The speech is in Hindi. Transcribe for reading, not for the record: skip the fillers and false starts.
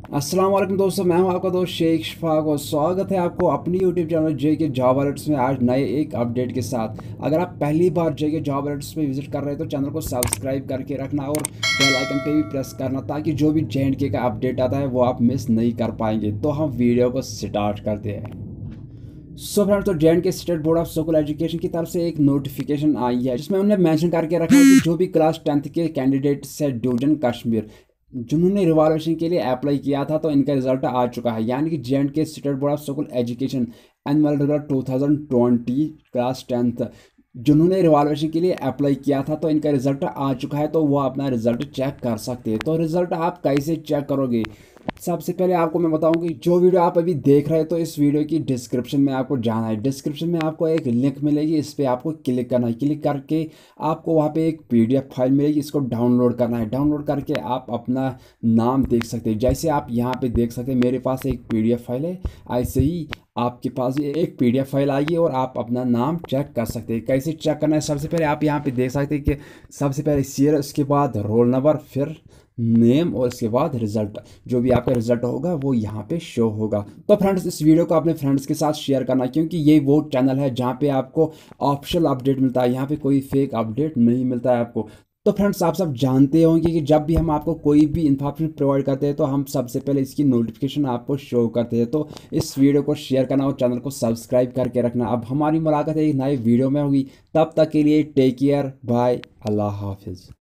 अस्सलाम वालेकुम दोस्तों, मैं हूं आपका दोस्त शेख शफाक और स्वागत है आपको अपनी यूट्यूब चैनल जे के जॉब अलर्ट्स में आज नए एक अपडेट के साथ। अगर आप पहली बार जे के जॉब अलर्ट्स पे विजिट कर रहे हैं तो चैनल को सब्सक्राइब करके रखना और बेल आइकन पे भी प्रेस करना ताकि जो भी जे का अपडेट आता है वो आप मिस नहीं कर पाएंगे। तो हम वीडियो को स्टार्ट करते हैं। सो फ्रेंड्स, तो J state board of school education की तरफ से एक नोटिफिकेशन आई है जिसमें उन्होंने मेंशन करके रखा है कि जो भी क्लास 10th के कैंडिडेट्स है डिवीजन कश्मीर जिन्होंने रिवॉल्यूशन के लिए अप्लाई किया था तो इनका रिजल्ट आ चुका है। यानी कि J state board of school education annual result 2020 class 10th जिन्होंने रिवॉल्यूशन के लिए अप्लाई किया था तो इनका रिजल्ट आ चुका है, तो वो अपना रिजल्ट चेक कर सकते हैं। तो रिजल्ट आप कैसे चेक करोगे? सबसे पहले आपको मैं बताऊं कि जो वीडियो आप अभी देख रहे हैं तो इस वीडियो की डिस्क्रिप्शन में आपको जाना है। डिस्क्रिप्शन में आपको एक लिंक मिलेगी, इस पर आपको क्लिक करना है। क्लिक करके आपको वहाँ पे एक पीडीएफ फाइल मिलेगी, इसको डाउनलोड करना है। डाउनलोड करके आप अपना नाम देख सकते हैं। जैसे आप यहाँ पे देख सकते हैं मेरे पास एक पीडीएफ फाइल है, ऐसे ही आपके पास ये एक पीडीएफ फाइल आएगी और आप अपना नाम चेक कर सकते हैं। कैसे चेक करना है? सबसे पहले आप यहाँ पे देख सकते हैं कि सबसे पहले सीयर, उसके बाद रोल नंबर, फिर नेम और इसके बाद रिजल्ट। जो भी आपका रिजल्ट होगा वो यहाँ पे शो होगा। तो फ्रेंड्स, इस वीडियो को अपने फ्रेंड्स के साथ शेयर करना क्योंकि ये वो चैनल है जहाँ पे आपको ऑफिशियल अपडेट मिलता है। यहाँ पे कोई फेक अपडेट नहीं मिलता है आपको। तो फ्रेंड्स, आप सब जानते होंगे कि जब भी हम आपको कोई भी इंफॉर्मेशन प्रोवाइड करते हैं तो हम सबसे पहले इसकी नोटिफिकेशन आपको शो करते हैं। तो इस वीडियो को शेयर करना और चैनल को सब्सक्राइब करके रखना। अब हमारी मुलाकात एक नए वीडियो में होगी, तब तक के लिए टेक केयर, बाय, अल्लाह हाफिज़।